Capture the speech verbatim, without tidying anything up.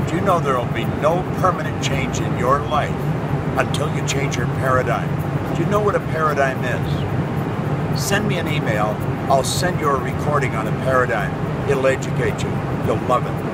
Do you know there will be no permanent change in your life until you change your paradigm? Do you know what a paradigm is? Send me an email. I'll send you a recording on a paradigm. It'll educate you. You'll love it.